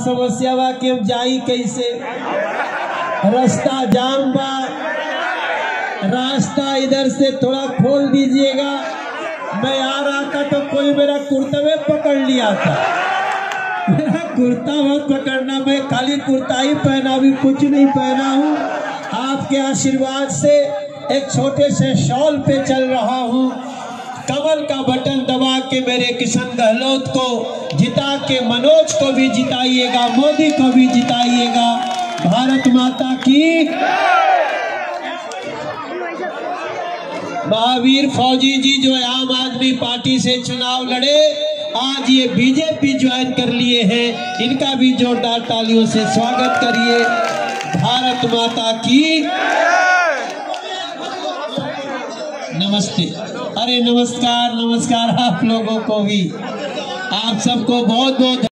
समस्या बा कि हम जाई कैसे, रास्ता जाम बा, रास्ता इधर से थोड़ा खोल दीजिएगा। मैं आ रहा था तो कोई मेरा कुर्ता में पकड़ लिया था, मेरा कुर्ता मत पकड़ना, मैं खाली कुर्ता ही पहना, भी कुछ नहीं पहना हूँ। आपके आशीर्वाद से एक छोटे से शॉल पे चल रहा हूँ। कमल का बटन दबा के मेरे किशन गहलोत को जिता के मनोज को भी जिताइएगा, मोदी को भी जिताइएगा। भारत माता की। महावीर फौजी जी जो आम आदमी पार्टी से चुनाव लड़े, आज ये बीजेपी ज्वाइन कर लिए हैं, इनका भी जोरदार तालियों से स्वागत करिए। भारत माता की नमस्ते। अरे नमस्कार, नमस्कार आप लोगों को भी, आप सबको बहुत बहुत